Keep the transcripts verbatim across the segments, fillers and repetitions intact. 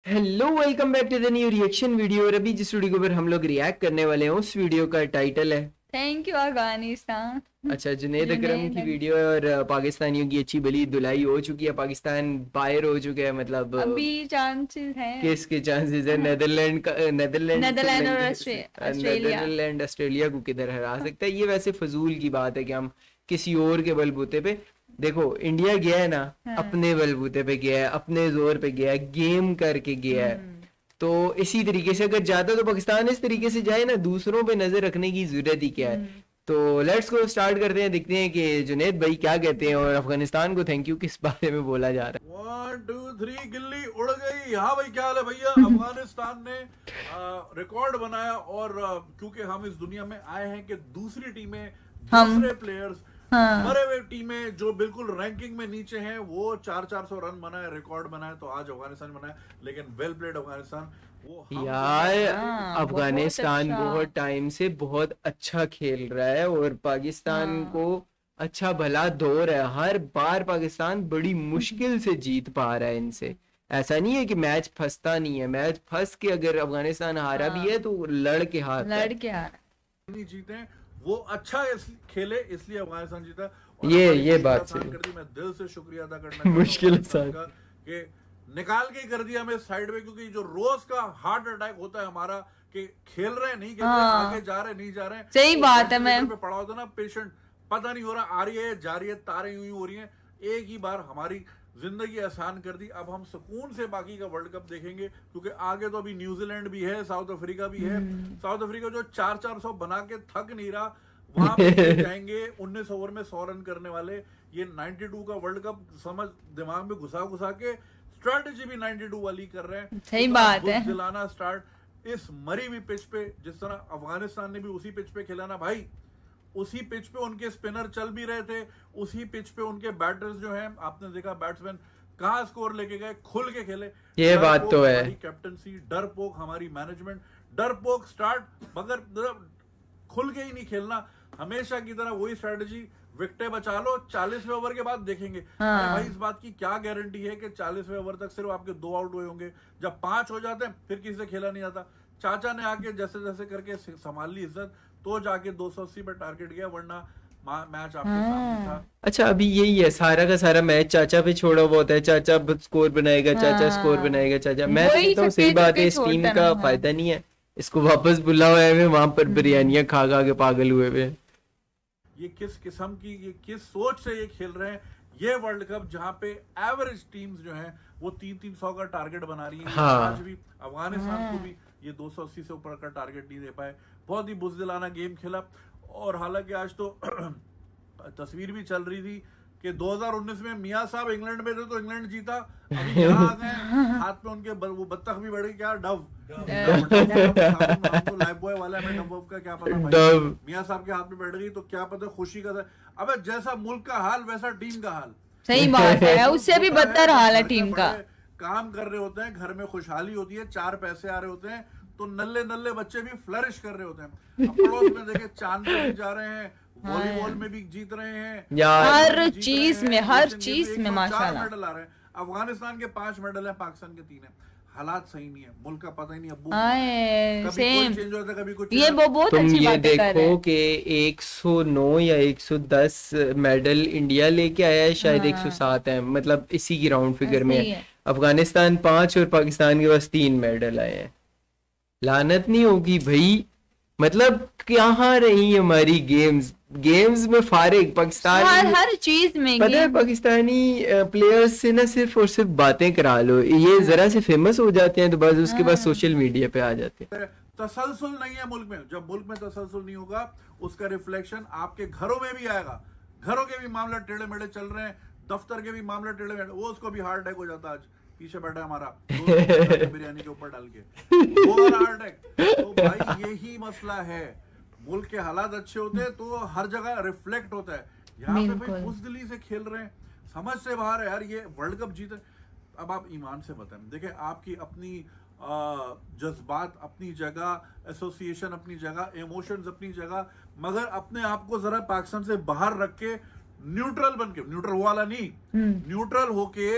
Hello, welcome back to the new reaction video. और अभी जिस वीडियो के ऊपर हम लोग रिएक्ट करने वाले हैं उस वीडियो का टाइटल है थैंक यू अफगानिस्तान। अच्छा जुनैद अकरम जुनैद की अक- वीडियो है। और अ, पाकिस्तानियों की अच्छी भली धुलाई हो चुकी है, पाकिस्तान बाहर हो चुका है। मतलब अ, अभी चांसेस हैं। किसके चांसेस है? नेदरलैंड का नेदरलैंड को नेदरलैंड और नहीं, ऑस्ट्रे- ऑस्ट्रेलिया। नेदरलैंड ऑस्ट्रेलिया को किधर हरा सकता है? ये वैसे फजूल की बात है कि हम किसी और के बलबूते पे। देखो, इंडिया गया है ना, हाँ। अपने बलबूते पे गया है, अपने जोर पे गया है, गेम करके गया है। हम्म। तो इसी तरीके से अगर जाता तो पाकिस्तान इस तरीके से जाए ना, दूसरों पे नजर रखने की जरूरत ही क्या है। हम्म। तो लेट्स को स्टार्ट करते हैं, देखते हैं कि जुनैद भाई क्या कहते हैं और अफगानिस्तान को थैंक यू किस बारे में बोला जा रहा है। वन टू थ्री गिल्ली उड़ गई। हाँ भाई, क्या हाल है भैया? अफगानिस्तान ने रिकॉर्ड बनाया और आ, क्योंकि हम इस दुनिया में आए हैं कि दूसरी टीमें, हम- दूसरे प्लेयर्स, हाँ। मरे हुए टीमें जो बिल्कुल रैंकिंग में नीचे हैं वो चार चार सौ रन बनाए, रिकॉर्ड बनाए। तो आज अफगानिस्तान बनाया, लेकिन वेल प्लेड अफगानिस्तान। वो हम यार हाँ, अफगानिस्तान बहुत अच्छा। बहुत टाइम से बहुत अच्छा खेल रहा है और पाकिस्तान हाँ। को अच्छा भला दो रहा है। हर बार पाकिस्तान बड़ी मुश्किल से जीत पा रहा है इनसे। ऐसा नहीं है कि मैच फंसता नहीं है, मैच फंस के अगर अफगानिस्तान हारा हाँ। भी है तो लड़ के हारता है। लड़ के हारा। नहीं जीते हैं, वो अच्छा इस, खेले इसलिए अफगानिस्तान जीता। और ये हमारी ये मुश्किल बात आसान सही है। कर दी। मैं दिल से शुक्रिया अदा करना चाहता हूं मुश्किल अफगानिस्तान आसान। का कि निकाल के ही कर दिया हमें साइड में, क्योंकि जो रोज का हार्ट अटैक होता है हमारा कि खेल रहे हैं नहीं खेल रहे, हाँ। आगे जा रहे नहीं जा रहे हैं। सही वो बात है। मैं वेंटिलेटर पे पड़ा होता ना पेशेंट, पता नहीं हो रहा, आ रही है जा रही है, तारें यूं ही हो रही हैं। एक ही बार हमारी जिंदगी आसान कर दी। अब हम सुकून से बाकी का वर्ल्ड कप देखेंगे, क्योंकि आगे तो अभी न्यूजीलैंड भी है, साउथ अफ्रीका भी है। साउथ अफ्रीका जो चार चार सौ बना के थक नहीं रहा, वहां पे ये जाएंगे उन्नीस ओवर में सौ रन करने वाले। ये बानवे का वर्ल्ड कप समझ दिमाग में घुसा घुसा के स्ट्रैटेजी भी बानवे वाली कर रहे हैं। सही इतना बात बुद्ध है। दिलाना स्टार्ट इस मरी हुई पिच पे, जिस तरह अफगानिस्तान ने भी उसी पिच पे खेला ना भाई। उसी पिच पे उनके स्पिनर चल भी रहे थे, उसी पिच पे उनके बैटर्स जो हैं, आपने देखा बैट्समैन कहाँ स्कोर लेके गए, खुल के खेले। ये बात डरपोक तो है। हमारी कैप्टनसी, डरपोक हमारी मैनेजमेंट, डरपोक स्टार्ट, मगर मतलब खुल के ही नहीं खेलना। हमेशा की तरह वही स्ट्रेटजी, विकेटें बचा लो, चालीसवें ओवर के बाद देखेंगे। हाँ। अरे भाई, इस बात की क्या गारंटी है कि चालीसवें ओवर तक सिर्फ आपके दो आउट हुए होंगे? जब पांच हो जाते हैं फिर किसी से खेला नहीं आता। चाचा ने आके जैसे जैसे करके संभाल ली इज्जत, तो जाके दो सौ अस्सी पे टारगेट गया, वरना मैच आपके सामने था। अच्छा, अभी यही है, सारा का सारा मैच चाचा पे छोड़ा हुआ होता है। चाचा स्कोर बनाएगा, चाचा स्कोर हाँ। बनाएगा, चाचा। मैं तो वही कहता हूँ सही छक्के बात है, चौके इस टीम छोड़ता का ना। हाँ। फायदा नहीं है। इसको वापस बुला हुआ है वहां पर बिरयानियां खा खा के पागल हुए हुए। ये किस किस्म की, ये किस सोच से ये खेल रहे हैं? ये वर्ल्ड कप जहां पे एवरेज टीम्स जो हैं वो तीन तीन सौ का टारगेट बना रही हैं। हाँ। आज भी अफगानिस्तान को भी ये दो सौ अस्सी से ऊपर का टारगेट नहीं दे पाए। बहुत ही बुज़दिलाना गेम खेला। और हालांकि आज तो तस्वीर भी चल रही थी कि दो हज़ार उन्नीस में मियां साहब इंग्लैंड में थे तो इंग्लैंड जीता। अभी यहाँ आ गए, हाथ में उनके ब, वो बत्तख भी बढ़ी, क्या डव, तो लाइफ बॉय वाला, हमें डव का क्या पता भाई। डव। मियां साहब के हाथ में बैठ गई तो क्या पता खुशी का था। अबे जैसा मुल्क का हाल वैसा टीम का हाल। सही बात है। उससे भी बदतर हाल है टीम का। काम कर रहे होते हैं, घर में खुशहाली होती है, चार पैसे आ रहे होते हैं, तो नल्ले नल्ले बच्चे भी फ्लरिश कर रहे होते हैं। अब पड़ोस में देखे चांद पे भी जा रहे हैं, वॉलीबॉल में भी जीत रहे हैं, यार हर जीत रहे चीज हैं, में, हर एशियन चीज गेम्स में एक सौ चार माशाल्लाह। मेडल आ रहे हैं। अफगानिस्तान के पांच मेडल है, पाकिस्तान के तीन है। हालात सही नहीं है, मुल्क का पता ही नहीं। अब्बू आए, कभी सेम। कोई चेंज होता है, कभी कुछ। ये वो बहुत तुम अच्छी ये बातें कर रहे देखो हैं। कि एक सौ नौ या एक सौ दस मेडल इंडिया लेके आया है, शायद हाँ। एक सौ सात है, मतलब इसी की राउंड फिगर में ऐसे ही है। है। अफगानिस्तान पांच और पाकिस्तान के पास तीन मेडल आए हैं। लानत नहीं होगी भाई? मतलब कहाँ रही हमारी गेम्स? गेम्स में फारिग हर पाकिस्तान। हर चीज में पता है, गेम। पाकिस्तानी प्लेयर्स से ना सिर्फ और सिर्फ बातें करा लो, ये जरा से फेमस हो जाते हैं तो बस उसके बाद सोशल मीडिया पे आ जाते हैं। तसलसल नहीं है मुल्क में। जब मुल्क में तसलसल नहीं होगा, उसका रिफ्लेक्शन आपके घरों में भी आएगा। घरों के भी मामले टेढ़े मेढ़े चल रहे हैं, दफ्तर के भी मामले टेढ़े मेढ़े, वो उसको भी हार्ट अटैक हो जाता। आज पीछे बैठा हमारा दोस्त बिरयानी के ऊपर डाल के वो हार्ट अटैक। तो भाई यही मसला है, मुल्क के हालात अच्छे होते हैं तो हर जगह रिफ्लेक्ट होता है। यहाँ पे भाई बुज़दिली से खेल रहे हैं, समझ से बाहर है यार। ये वर्ल्ड कप जीते, अब आप ईमान से बताएं। देखिए, आपकी अपनी जज्बात अपनी जगह, एसोसिएशन अपनी जगह, इमोशंस अपनी जगह, मगर अपने आप को जरा पाकिस्तान से बाहर रख के न्यूट्रल बन के, न्यूट्रल वाला नहीं, न्यूट्रल होके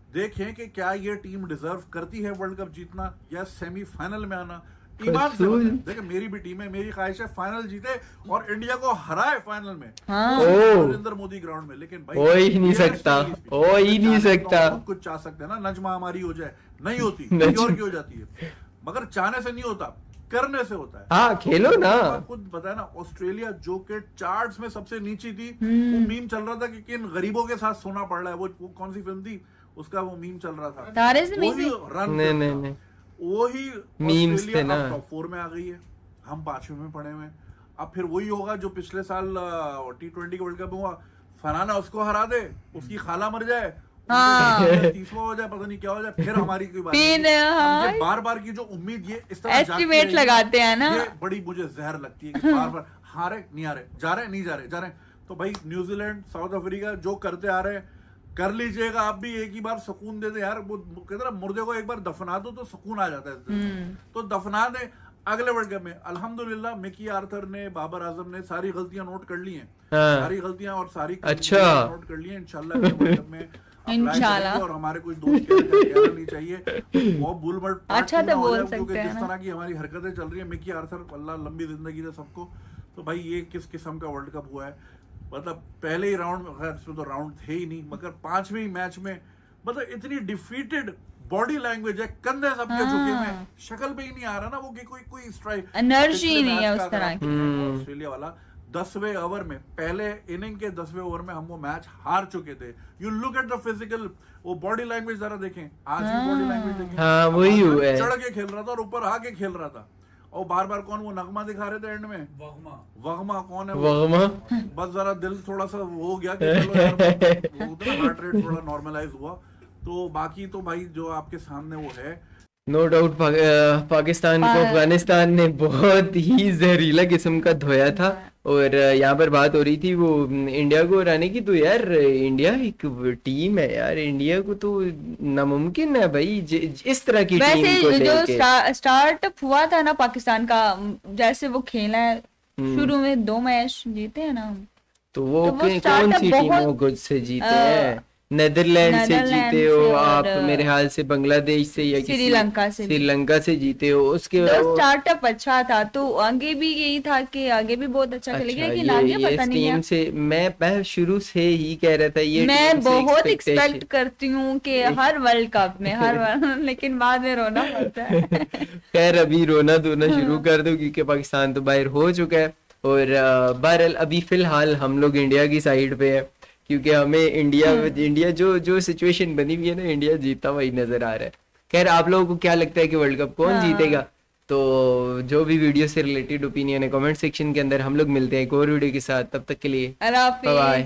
देखें कि क्या ये टीम डिजर्व करती है वर्ल्ड कप जीतना या सेमीफाइनल में आना। ईमान से बताएं। देखिए मेरी भी टीम है, मेरी ख्वाहिश है फाइनल जीते और इंडिया को हराए फाइनल में हाँ। नरेंद्र मोदी ग्राउंड में। लेकिन भाई हो ही नहीं सकता, हो ही नहीं सकता। बहुत कुछ चाह सकते हैं ना, नजमा हमारी हो जाए, नहीं होती, किसी और की हो जाती है, मगर चाहने से नहीं होता, करने से होता है। हाँ खेलो ना। आप खुद बताया ना, ऑस्ट्रेलिया जो के चार्ट्स में सबसे नीचे थी, वो मीम चल रहा था कि किन गरीबों के साथ सोना पड़ रहा है। वो, वो कौन सी फिल्म थी, उसका वो मीम चल रहा था, तारे से वही रन नहीं नहीं नहीं वही मीम्स थे ना। टॉप फोर में आ गई है, हम पांचवें में पड़े हुए हैं। अब फिर वही होगा जो पिछले साल टी ट्वेंटी वर्ल्ड कप में हुआ, फलाना उसको हरा दे, उसकी खाला मर जाए, हाँ। तीसवा हो जाए, पता नहीं क्या हो जाए, फिर हमारी कोई बात फिर, नहीं। हाँ। हम ये बार बार की जो उम्मीद ये इस तरह एस्टिमेट जागती है, लगाते हैं ना, ये बड़ी मुझे जहर लगती है कि बार बार हारे नहीं आ रहे, जा रहे नहीं जा रहे, जा रहे। तो भाई न्यूजीलैंड, साउथ अफ्रीका जो करते आ रहे हैं कर लीजिएगा आप भी, एक ही बार सुकून दे दे यार। वो कहते ना मुर्दे को एक बार दफना दो तो सुकून आ जाता है, तो दफना दे। अगले वर्ल्ड कप में अल्हम्दुलिल्लाह मिकी आर्थर ने, बाबर आजम ने सारी गलतियां नोट कर ली हैं, हाँ। सारी गलतियां और सारी अच्छा नोट कर ली हैं। इंशाल्लाह अगले वर्ल्ड कप में इंशाल्लाह। और हमारे कोई दोस्त कहना नहीं चाहिए वो बुलबट अच्छा तो बोल सकते हैं जिस ना। तरह की हमारी हरकतें चल रही है। मिकी आर्थर अल्लाह लंबी जिंदगी दे सबको। तो भाई ये किस किस्म का वर्ल्ड कप हुआ है, मतलब पहले ही राउंड में, खैर इसमें तो राउंड थे ही नहीं, मगर पांचवें ही मैच में मतलब इतनी डिफीटेड बॉडी लैंग्वेज है, कंधे सबके झुके हुए हैं, शक्ल पे ही नहीं आ रहा ना वो कि कोई कोई स्ट्राइक एनर्जी नहीं है उस तरह की। ऑस्ट्रेलिया वाला दसवें ओवर में, पहले इनिंग के दसवें ओवर में हम वो मैच हार चुके थे। You look at the physical, वो बॉडी लैंग्वेज जरा देखें, आज भी बॉडी लैंग्वेज देखें। हाँ वही हुआ है, चढ़ के खेल रहा था और ऊपर आके खेल रहा था, और बार बार कौन वो नगमा दिखा रहे थे एंड में, वगमा वगमा कौन है वो? वगमा बस जरा दिल थोड़ा सा हो गया कि चलो यार वो हार्ट रेट थोड़ा नॉर्मलाइज हुआ। तो बाकी तो भाई जो आपके सामने वो है, नो डाउट पा, पाकिस्तान को अफगानिस्तान ने बहुत ही जहरीला किस्म का धोया था। और यहाँ पर बात हो रही थी वो इंडिया को हराने की, तो यार इंडिया एक टीम है यार, इंडिया को तो नामुमकिन है भाई ज, इस तरह की टीम को वैसे जो लेके। स्टा, स्टार्टअप हुआ था ना पाकिस्तान का, जैसे वो खेला है शुरू में दो मैच जीते हैं ना, तो वो, तो वो कौन सी स्टार्टअप टीमों बहुत को से जीते हैं? नेदरलैंड से नेदरलैंड जीते हो से आप, और मेरे ख्याल से बांग्लादेश से या किसी श्रीलंका से भी। श्रीलंका से जीते हो। उसके तो स्टार्टअप अच्छा था, तो आगे भी यही था कि आगे भी बहुत अच्छा खेलेगा, लेकिन आगे ये पता इस नहीं टीम है। से मैं मैं शुरू से ही कह रहा था ये मैं टीम से बहुत expectation- एक्सपेक्ट करती हूँ कि हर वर्ल्ड कप में हर वर्ल्ड लेकिन बाद में रोना पड़ता है। खैर अभी रोना धोना शुरू कर दो क्योंकि पाकिस्तान तो बाहर हो चुका है। और अ, बहरहाल अभी फिलहाल हम लोग इंडिया की साइड पे है, क्योंकि हमें इंडिया इंडिया जो जो सिचुएशन बनी हुई है ना, इंडिया जीता हुआ ही नजर आ रहा है। खैर आप लोगों को क्या लगता है कि वर्ल्ड कप कौन हाँ। जीतेगा? तो जो भी वीडियो से रिलेटेड ओपिनियन है कमेंट सेक्शन के अंदर। हम लोग मिलते हैं एक और वीडियो के साथ, तब तक के लिए अल्लाह हाफिज। बाय।